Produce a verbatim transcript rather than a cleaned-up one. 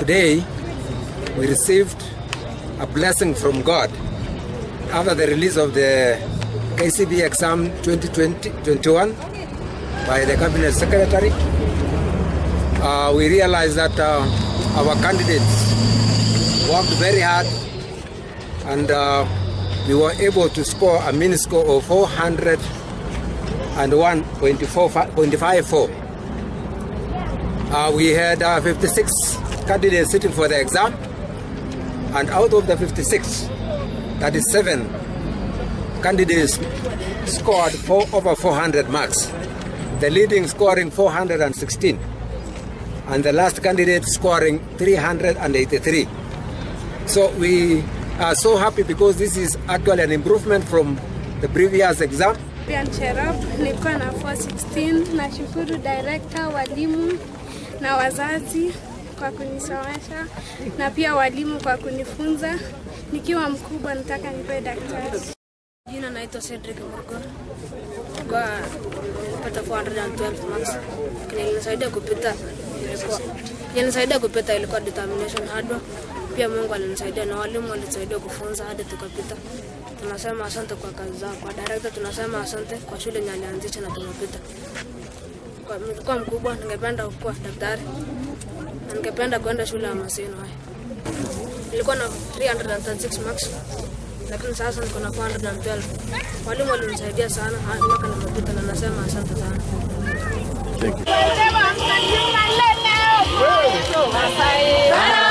Today, we received a blessing from God after the release of the K C P E exam twenty twenty-one by the Cabinet Secretary. Uh, we realized that uh, our candidates worked very hard, and uh, we were able to score a mean score of four hundred one point five four. Uh, we had uh, fifty-six candidates sitting for the exam, and out of the fifty-six, thirty-seven candidates scored for over four hundred marks. The leading scoring four hundred sixteen, and the last candidate scoring three hundred eighty-three. So we are so happy because this is actually an improvement from the previous exam. Nilikuwa na four sixteen. Nashukuru director, walimu na wazazi kwa kunisomesha, na pia walimu kwa kunifunza. Nikiwa mkubwa nataka niwe daktari. Jina naitwa Cedric Morgo. Kwa pata four hundred twelve marks. Kinanisaidia kupita ilikuwa. Kinanisaidia kupita ilikuwa determination hard. Pia Mungu alinisaidia na walimu walisaidia kufunza hadi tukapita. Tunasema asante kwa kazi zao. Kwa director tunasema asante kwa shule yenye alianzisha na tumepita. Kwa mkubwa mkubwa ningependa kuwa daktari. Ningependa kwenda shule ya Maseno haya. Nilikuwa na three hundred thirty-six marks. Lakini sasa niko na four hundred twelve. Walimu walinisaidia sana mpaka nimepita na nasema asante sana. Thank you.